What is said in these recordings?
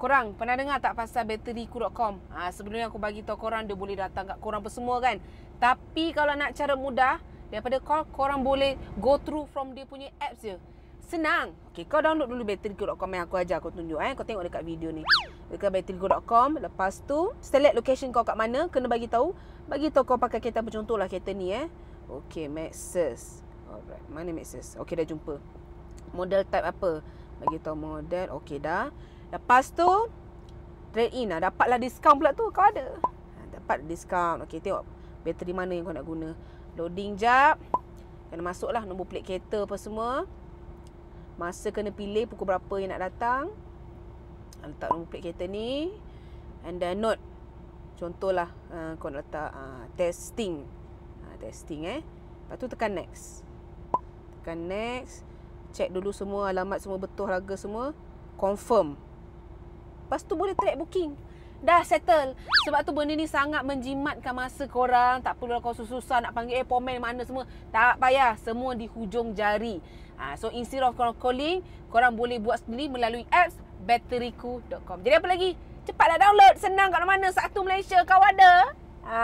Korang pernah dengar tak pasal bateriku.com? Sebelum ni aku bagi tahu korang, dia boleh datang kat korang semua kan. Tapi kalau nak cara mudah, daripada korang boleh go through from dia punya apps je. Senang. Okey, kau download dulu bateriku.com yang aku ajar, aku tunjuk Kau tengok dekat video ni. Dekat bateriku.com, lepas tu select location kau kat mana, kena bagi tahu kau pakai kereta apa, contohlah kereta ni Okey, Maxus. Alright, mana Maxus? Okey, dah jumpa. Model type apa? Bagi tahu model. Okey dah. Lepas tu trade in dapatlah diskaun pula tu, kau ada. Dapat diskaun. Okey, tengok bateri mana yang kau nak guna. Loading jap. Kena masuklah nombor plate kereta apa semua. Masa kena pilih pukul berapa yang nak datang. Letak nombor plate kereta ni. And then note. Contohlah kau nak letak testing. Testing Lepas tu tekan next. Tekan next. Check dulu semua alamat semua betul, harga semua. Confirm. Lepas tu boleh track booking. Dah settle. Sebab tu benda ni sangat menjimatkan masa korang. Tak perlu kau susah nak panggil pomen mana semua. Tak payah. Semua di hujung jari. So instead of korang calling, korang boleh buat sendiri melalui apps bateriku.com. Jadi apa lagi? Cepatlah download. Senang kat mana-mana. Satu Malaysia kau ada.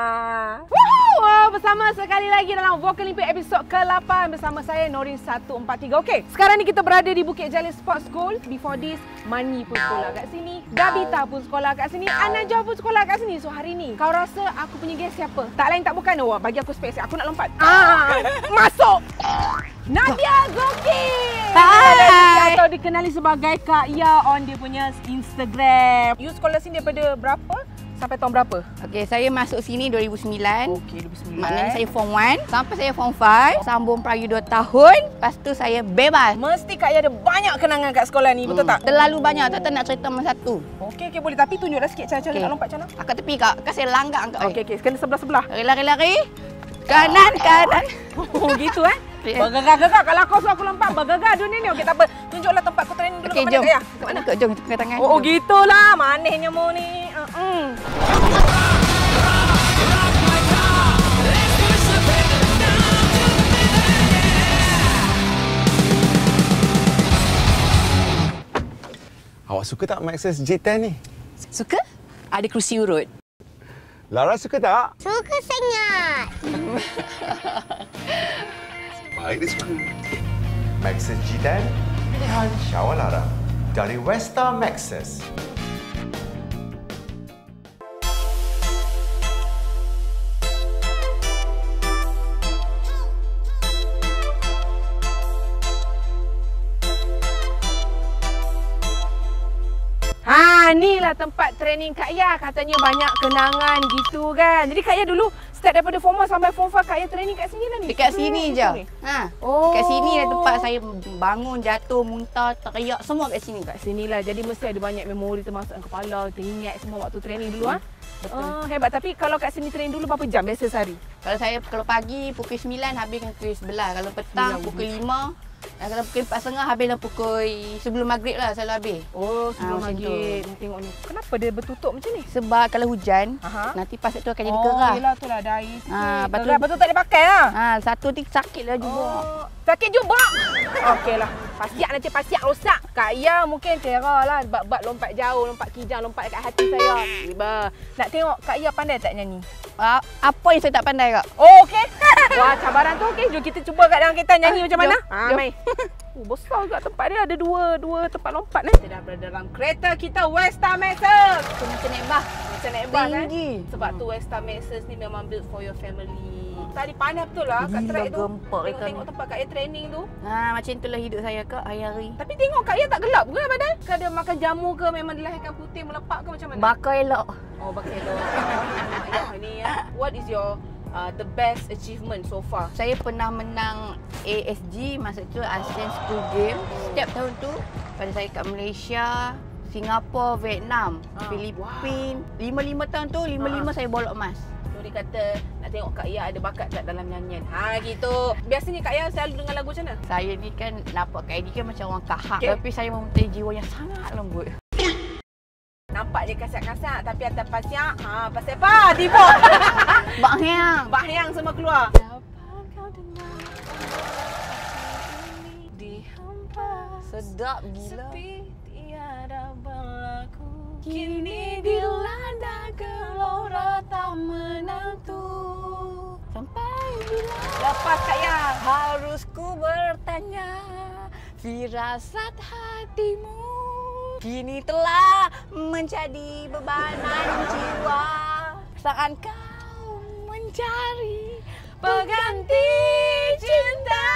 Bersama sekali lagi dalam Vocal Olympic episod ke-8 bersama saya Norin 143. Okey, sekarang ni kita berada di Bukit Jalil Sports School. Before this, Mani pun sekolah kat sini, Gabita pun sekolah kat sini, Anajah pun sekolah kat sini. So hari ni, kau rasa aku punya guest siapa? Tak lain tak bukan. Bagi aku space, aku nak lompat. Masuk. Nadia Zokir. Hai. Atau dikenali sebagai Kak Ya on dia punya Instagram. You sekolah sini daripada berapa sampai tahun berapa? Okey, saya masuk sini 2009. Okey, 2009. Maknanya saya form 1 sampai saya form 5, sambung perayu 2 tahun. Lepas tu saya bebas. Mesti Kak Ya ada banyak kenangan kat sekolah ni, betul tak? Terlalu banyak, tak nak cerita masa satu. Okey, boleh. Tapi tunjuklah sikit cara-cara nak lompat macam mana. Akak tepi kak, kan saya langgar angkat. Okey, kena sebelah-sebelah. Lari-lari. Kanan. Oh, gitu Bergerak-gerak. Kalau kau suruh aku lompat, bergerak dunia ni. Okey, tak apa. Tunjuklah tempat kau training dulu. Okey, jom. Kat mana? Jom, kita pegang tangan. Oh, gitulah. Manisnya mu ni. Awak suka tak Maxus J10 ni? Suka? Ada kerusi urut. Lara suka tak? Suka sangat. Baik dia suka. Maxus J10, pilihan Syawal Lara dari Westa Maxus. Inilah tempat training Kak Ya. Katanya banyak kenangan gitu kan. Jadi Kak Ya dulu start daripada form 1 sampai form 5 Kak Ya training kat sini lah ni. Dekat sini je. Dekat sini lah tempat saya bangun, jatuh, muntah, teriak, semua kat sini. Kat sinilah. Jadi mesti ada banyak memori termasuk dalam kepala, teringat semua waktu training dulu Betul. Hebat. Tapi kalau kat sini training dulu berapa jam biasa sehari? Kalau pagi pukul 9 habiskan pukul 11. Kalau petang pukul 5. Dan kalau pukul 4.30 habislah pukul sebelum maghrib lah selalu habis. Oh, sebelum maghrib. Tengok ni. Kenapa dia bertutup macam ni? Sebab kalau hujan, nanti pasir tu akan jadi kerah. Oh, yelah tu lah dah air sikit. Betul tak dipakai lah. Satu ni sakit lah jubuk. Sakit jubuk? Okeylah. Pasiak rosak. Kak Ya mungkin kira lah bab lompat jauh, lompat kijang, lompat dekat hati saya. Tiba. Nak tengok Kak Ya pandai tak nyanyi? Apa yang saya tak pandai kak? Oh, okey. Wah, cabaran tu okey. Jom kita cuba kat dalam kereta nyanyi macam mana? Mai. Besar juga tempat dia. Ada dua tempat lompat ni. Kita dah berada dalam kereta kita Westa Maxus. Macam naik bas. Macam naik bas tinggi. Sebab tu Westa Maxus ni memang built for your family. Tadi panas betul lah kat track tu. Tengok tempat Kak Ya training tu. Macam itulah hidup saya kak hari-hari. Tapi tengok Kak Ya tak gelap ke badan? Ke ada makan jamu ke memang dilahirkan putih melepak ke macam mana? Bakar elok. Oh, bakar elok. Ini what is your the best achievement so far? Saya pernah menang ASG, masa tu Asian School Games. Setiap tahun tu pada saya kat Malaysia, Singapura, Vietnam, Filipin. 5 tahun tu 5 saya bolok emas. Dia kata nak tengok Kak Ya ada bakat tak dalam nyanyian. Gitu. Biasanya Kak Ya selalu dengar lagu macam mana? Saya ni kan nampak Kak Edi kan macam orang kahak. Tapi saya mempunyai jiwa yang sangat lembut. Nampak dia kasar-kasar tapi atas pasiak, pasal apa? Tiba. Bahyang semua keluar. Dapat kau dengar di hampa sedap gila. Sepi tiada berlaku. kini dilanda gelora tak menentu. Sampai bila Lepas Kak Ya. harus ku bertanya, firasat hatimu kini telah menjadi bebanan jiwa. Saat kau mencari pengganti cinta.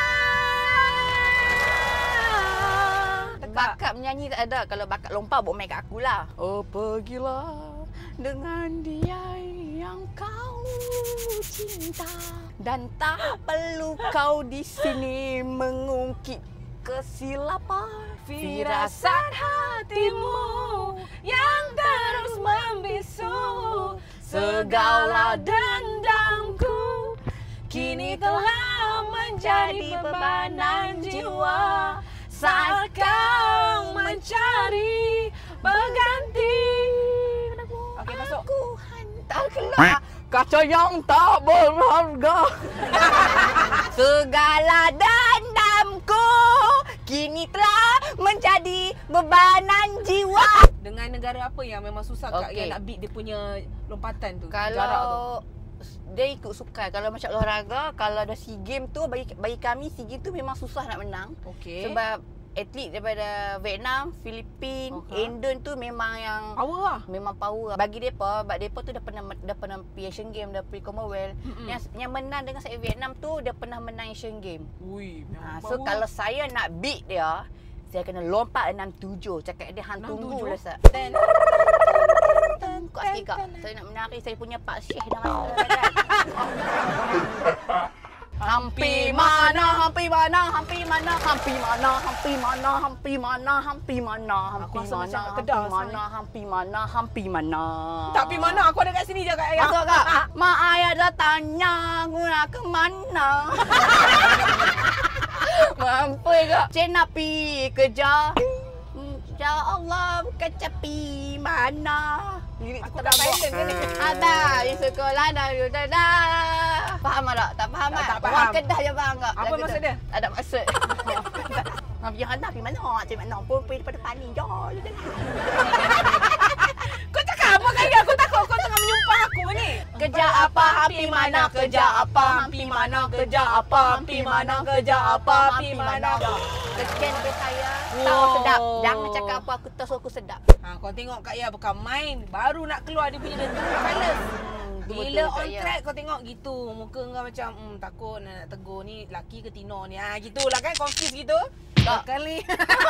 Bakat menyanyi tak ada. Kalau bakat lompat, buat main kat aku lah. Oh, pergilah dengan dia yang kau cinta. Dan tak perlu kau di sini mengungkit kesilapan. Firasat hatimu yang terus membisu. Segala dendamku kini telah menjadi bebanan jiwa. Saat kau mencari pengganti, Okey, masuk. aku hantar keluar kaca yang tak berharga. Segala dendamku kini telah menjadi bebanan jiwa. Dengan negara apa yang memang susah Kak Okey. Ya nak beat dia punya lompatan tu? Jarak tu. Kalau dia ikut sukan. Kalau macam olahraga, kalau ada SEA Games tu, bagi kami SEA Games tu memang susah nak menang. Okey. Sebab atlet daripada Vietnam, Filipin, Indon tu memang yang Power lah. memang power. Bagi depa, sebab depa tu dah pernah pergi Asian Game, dah pergi Commonwealth. Yang menang dengan saya Vietnam tu dia pernah menang Asian Game. Ui, So kalau saya nak beat dia, saya kena lompat 67. Cakap dia hang tunggu lah Ustaz. Dan kau sikit kak. Saya nak menari saya punya Pak Syekh nama saya. Hampi mana, hampi mana, hampi mana, hampi mana, hampi mana, hampi mana, hampi mana, hampi Aku rasa mana, macam kat hampi Kedah mana, hampi mana, hampi mana. tak pergi mana? Aku ada kat sini je Kak Ya. Masuk kak. Mak ayah dah tanya aku nak ke mana. Mampu kak. Cik nak pergi kerja. Ya Allah, bukan capi mana. Lirik Aku kita tak dah buat. silent ke ni? Abang di sekolah dah. Faham tak? Tak faham Tak, tak? tak faham. Orang Kedah je faham tak? Apa Lagu maksud tu? dia? Tak ada maksud. Pergi Hana pergi mana? Cik mana pun pergi daripada Pani je. Kau cakap apa Kak Ya? Aku takut kau tengah menyumpah aku ni. Kerja apa, hampi mana, kerja apa, hampi mana, kerja apa, hampi mana, kerja apa, hampi mana. Sekian daripada saya. Tahu sedap. Jangan cakap apa aku tahu aku sedap. Kau tengok Kak Ya bukan main. Baru nak keluar dia punya the true colours. Bila betul, on Kak Ya. track kau tengok gitu. Muka kau macam takut nak tegur ni laki ke Tino ni. Gitulah kan confused gitu. Tak. Kali.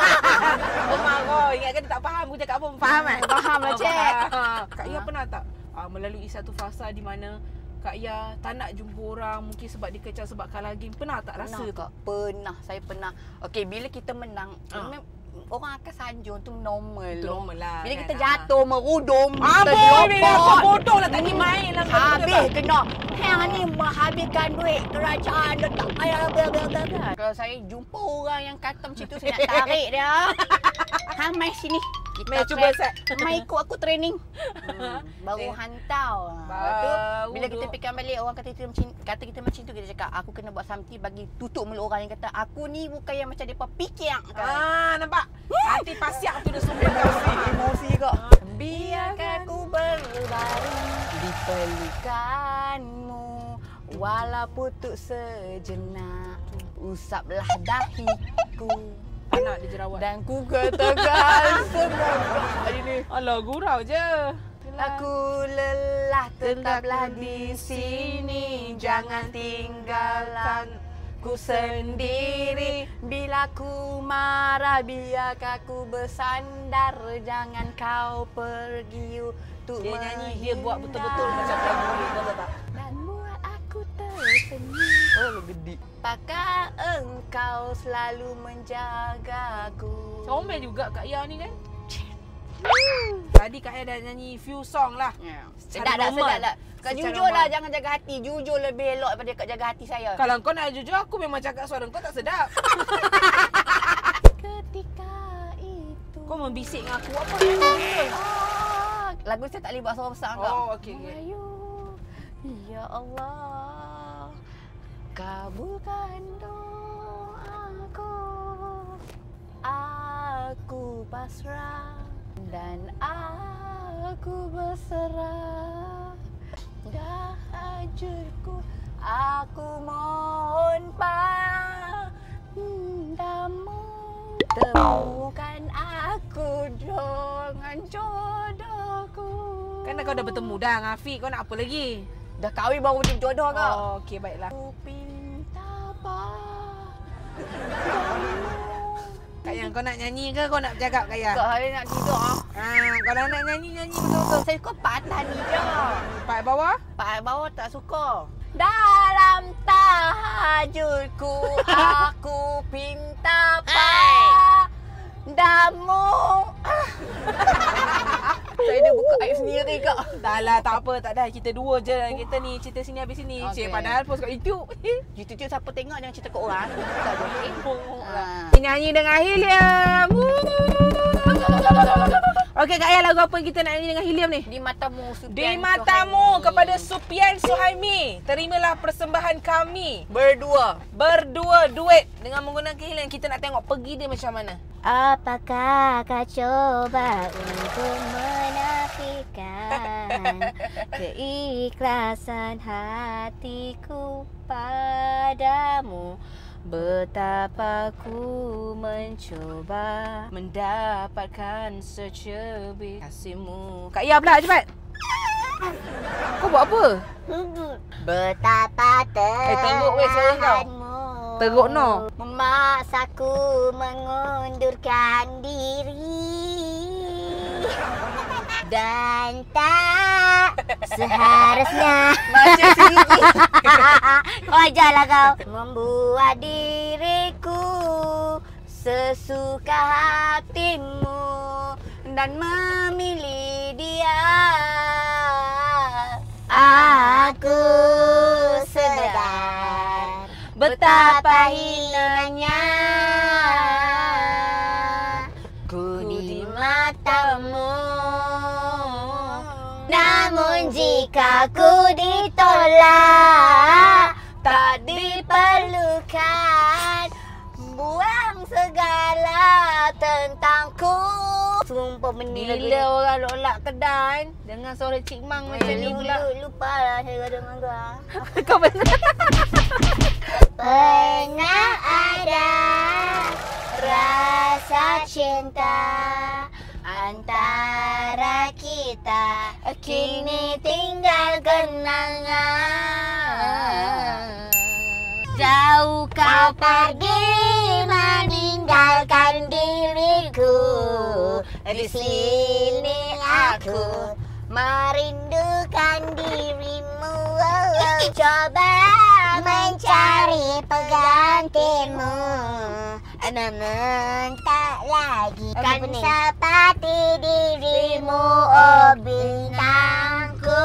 Mak kau ingat kan dia tak faham aku cakap apa. Faham kan? Faham lah, Cik. Faham. Kak Ya pernah tak melalui satu fasa di mana Kak Ya tak nak jumpa orang mungkin sebab dia kecam sebab kalah game. Pernah tak rasa Pernah, tu? Kak. Pernah. Saya pernah. Okey, bila kita menang, orang akan sanjung tu normal. Itu normal lah, Bila kan? kita jatuh, merudum, Boy ni kau bodoh lah tak main lah. kau habis betul tak? kena. Hang ni menghabiskan duit kerajaan dia tak payah bla. Kalau saya jumpa orang yang kata macam tu, saya nak tarik dia. Hang mai sini. Kita Mai cuba set. Mai ikut aku training. Baru hantar. Lepas tu, bila kita duk. fikir balik orang kata kita macam tu, kita cakap aku kena buat something bagi tutup mulut orang yang kata aku ni bukan yang macam depa fikir. Nampak? Hati pasiak tu dah sumber kau. Emosi kok. Biarkan ku berbaring di pelukanmu, walau putus sejenak, usaplah dahiku Anak dia jerawat. dan ku katakan semoga ini. Alah, gurau je. Aku lelah, tetaplah di sini, jangan tinggalkan ku sendiri. Bila ku marah, biarkan ku bersandar, jangan kau pergi untuk Dia nyanyi, dia buat menghindar. betul-betul macam lagu ni. Kau tahu tak? Dan buat aku tersenyum. Oh, lu gede. Apakah engkau selalu menjagaku? Comel juga Kak Ya ni kan? Tadi Kak Ya dah nyanyi few song lah. Sedap tak, normal. sedap tak? Kau Secara jujur lah, normal. jangan jaga hati. Jujur lebih elok daripada kau jaga hati saya. Kalau kau nak jujur, aku memang cakap suara kau tak sedap. Ketika itu Kau membisik dengan aku. Apa yang kau betul? lagu saya tak boleh buat suara besar kau. Oh, okey. Melayu. Ya Allah, kabulkan doaku. Aku pasrah dan aku berserah, dah hancurku, aku mohon padamu, temukan aku dengan jodohku. Kan kau dah bertemu dah dengan Afiq, kau nak apa lagi? Dah kahwin baru jadi jodoh kau. Oh, okey baiklah. Aku pinta padamu. Kak Yang, kau nak nyanyi ke kau nak bercakap Kak Yang? Kau hari nak tidur ah. Kalau nak nyanyi betul-betul. Saya suka patah ni je. Pak bawah? Pak bawah tak suka. Dalam tahajudku aku pinta padamu. Saya dah buka aib sendiri kak. Dah lah, tak apa, tak dah. Kita dua je dalam kereta ni. Cerita sini habis sini. Okey. Cik, padahal post kat YouTube. YouTube siapa tengok jangan cerita ke orang. Tak boleh. Nyanyi dengan Helium. Okey Kak Yang, lagu apa kita nak nyanyi dengan Helium ni? Di matamu Supian Di matamu Suhaimi. kepada Supian Suhaimi. Terimalah persembahan kami. Berdua. Berdua duet dengan menggunakan Helium. Kita nak tengok pergi dia macam mana. Apakah kau coba untuk menafikan keikhlasan hatiku padamu? Betapa ku mencoba mendapatkan secebik kasihmu. Kak Ya pula, cepat. Kau buat apa? Betapa teruk weh suara kau. terangmu Teruk no. memaksaku mengundurkan diri dan tak seharusnya Macam sendiri. kau ajarlah kau membuat diriku sesuka hatimu dan memilih dia. Aku sedar betapa hinanya ku di matamu. Namun jika ku ditolak, tak diperlukan, buang segala tentangku. Sumpah benih Bila orang lolak kedai dengan suara Cik Mang macam ni pula. Lupa lah saya dengan kau. Kau benar. Pernah ada rasa cinta antara kita, kini tinggal kenangan. Jauh kau pergi meninggalkan diriku. Di sini aku merindukan dirimu. Coba mencari penggantimu, namun tak lagi kan seperti dirimu, oh bintangku.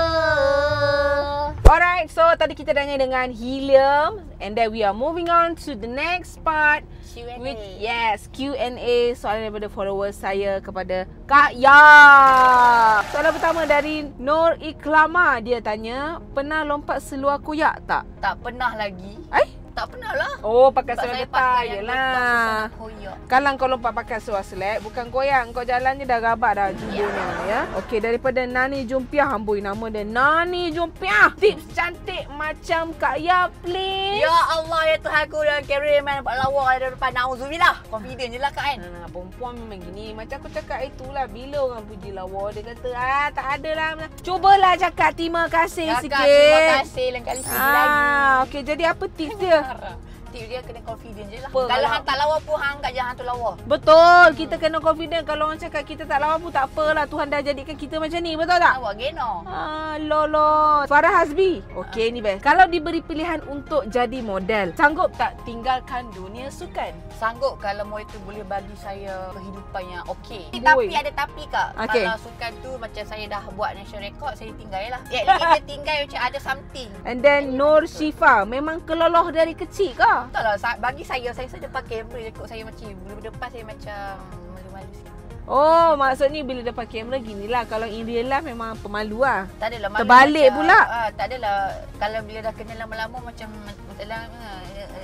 Alright, so tadi kita dah nyanyi dengan Helium and then we are moving on to the next part. With, yes, Q&A soalan daripada followers saya kepada Kak Ya. Soalan pertama dari Nur Iklama. Dia tanya, pernah lompat seluar koyak tak? Tak pernah lagi. Tak pernah lah. Oh, pakai Sebab seluar saya getah pakai je yang lah. getah koyak. Kalau kau lompat pakai seluar selek, bukan koyak. Kau jalan je dah rabak dah jumbonya ya. Okey, daripada Nani Jumpiah. Amboi, nama dia Nani Jumpiah. Tips cantik macam Kak Ya, please. Ya Allah, ya Tuhan aku dan cameraman nampak lawa ada depan. Nauzubillah. Confident je lah kak kan. Perempuan memang gini. Macam aku cakap itulah. Bila orang puji lawa, dia kata, tak adalah. Cubalah cakap terima kasih sikit. Terima kasih lain kali sini lagi. Okey, jadi apa tips dia? Tip dia kena confident je lah. Apa, Kalau kalau- hang tak lawa pun hang kat je hang tu lawa. Betul, kita kena confident. Kalau orang cakap kita tak lawa pun tak apalah. Tuhan dah jadikan kita macam ni, betul tak? Awak geno. Lolo. Farah Hasbi. Okey, ni best. Kalau diberi pilihan untuk jadi model, sanggup tak tinggalkan dunia sukan? Sanggup kalau mau itu boleh bagi saya kehidupan yang okey. Boy. Tapi ada tapi kak. Okey. Kalau sukan tu macam saya dah buat national record, saya tinggal lah. Ya, kita tinggal macam ada something. And then Nur Syifa, memang keloloh dari kecil ke? Tak lah, bagi saya depan kamera je kot saya macam bila depan saya macam malu-malu sikit. Oh, maksudnya bila dapat kamera ginilah. Kalau in real life memang pemalu lah. Tak adalah malu. Terbalik macam, pula. Tak adalah. Kalau bila dah kenal lama-lama macam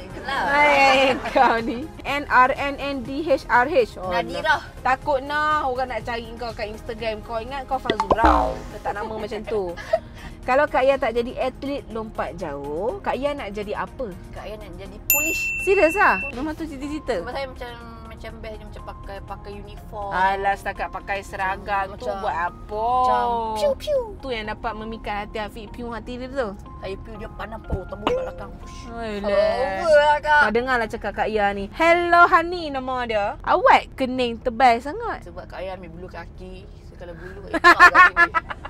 je lah. Hai, kau ni. NRNNDHRH. Nadirah. Takut nah orang nak cari kau kat Instagram. Kau ingat kau Fazura. Letak nama macam tu. Kalau Kak Ia tak jadi atlet lompat jauh, Kak Ia nak jadi apa? Kak Ia nak jadi polis. Serius lah? Memang tu cita-cita? Sebab saya macam best dia macam pakai uniform. Alah, setakat pakai seragam tu buat apa? Macam piu-piu. Tu yang dapat memikat hati Afiq, piu hati dia tu. Saya piu dia panas pau tembus kat belakang. Alah. Kau dengar lah cakap Kak Ia ni. Hello Hani nama dia. Awet kening tebal sangat. Sebab Kak Ia ambil bulu kaki. Kalau bulu kat sini.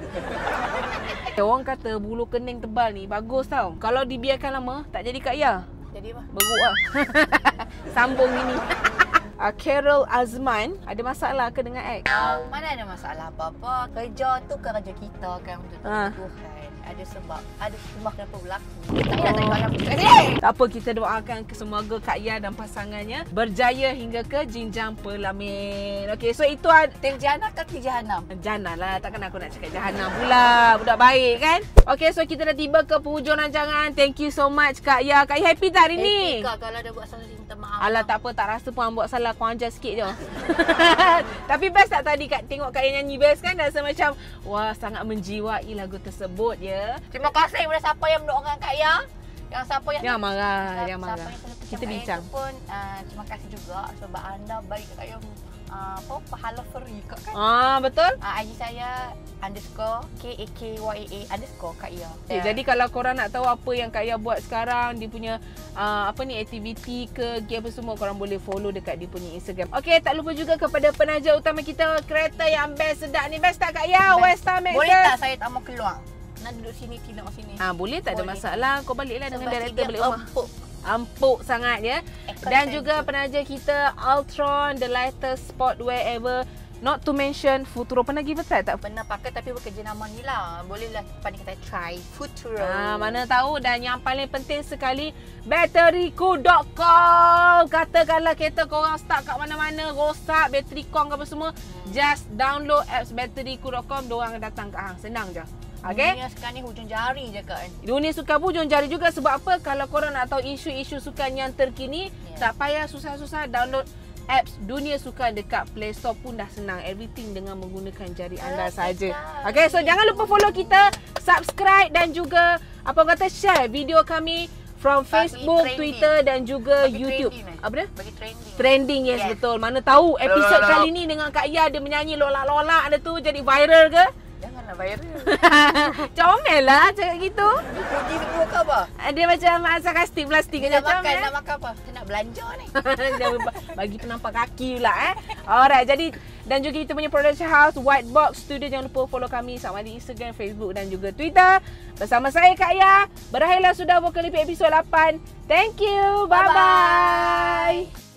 Orang kata bulu kening tebal ni bagus tau. Kalau dibiarkan lama, tak jadi Kak Ia. Jadi apa? Beruk lah. Sambung gini. Carol Azman ada masalah ke dengan ex? Mana ada masalah apa-apa. Kerja tu kerja kita kan untuk Tuhan. Ada sebab, ada sebab kenapa berlaku. Saya dah tengok yang kat sini. Tak apa, kita doakan semoga Kak Ia dan pasangannya berjaya hingga ke jenjang pelamin. Okey, so itu Teng Jana ke Jahanam? Jana lah, takkan aku nak cakap Jahanam pula. Budak baik kan? Okey, so kita dah tiba ke penghujung rancangan. Thank you so much Kak Ia. Kak Ia happy tak hari ni? Happy Kak, kalau ada buat salah minta maaf. Alah, tak apa, tak rasa pun buat salah. Kau ajar sikit je. Tapi best tak tadi tengok Kak Ia nyanyi? Best kan? Rasa macam wah, sangat menjiwai lagu tersebut ya. Terima kasih kepada siapa yang mendoakan Kak Ia. Yang siapa yang jangan marah, jangan marah. Siapa yang Kita bincang. pun terima kasih juga sebab anda baik Kak Ia. Pahala free Kak kan? Betul? IG saya _KAKYAA _Kak Ia. Okay, jadi kalau korang nak tahu apa yang Kak Ia buat sekarang, dia punya aktiviti ke game apa semua, korang boleh follow dekat dia punya Instagram. Okey, tak lupa juga kepada penaja utama kita, kereta yang best sedap ni. Best tak Kak Ia? Westar Maxxis. Boleh tak saya tak mau keluar? Nak duduk sini, tidur sini. Boleh, tak ada masalah. Kau baliklah dengan Sebab director balik rumah. Empuk sangat ya. Dan juga penaja kita Ultron, the lightest sportwear ever. Not to mention Futuro. Pernah give a try tak? Pernah pakai tapi bekerja nama ni lah. Bolehlah pandai kita try Futuro. Mana tahu. Dan yang paling penting sekali, batteriku.com. Katakanlah kereta korang start kat mana-mana, rosak, bateri kong apa semua, just download apps batteriku.com, diorang datang kat hang. Senang je. Okay? Dunia sekarang ni hujung jari je kan. Dunia sukan hujung jari juga. Sebab apa? Kalau korang nak tahu isu-isu sukan yang terkini, tak payah susah-susah download apps Dunia Sukan dekat Play Store pun dah senang. Everything dengan menggunakan jari anda saja. Okay, so jangan lupa follow kita, subscribe dan juga apa kata share video kami from Facebook, Twitter dan juga YouTube. Apa dia? Bagi trending. Trending, yes, betul. Mana tahu episod kali ni dengan Kak Ia dia menyanyi lolak-lolak ada tu jadi viral ke? Janganlah viral. Comel lah cakap gitu. Puji semua ke apa? Dia macam sarkastik plastik Nak macam makan, nak makan apa? Saya nak belanja ni. Bagi penampak kaki pula Alright, jadi dan juga kita punya production house White Box Studio. Jangan lupa follow kami sama di Instagram, Facebook dan juga Twitter. Bersama saya Kak Ia. Berakhirlah sudah Vokalipik episod 8. Thank you. Bye-bye.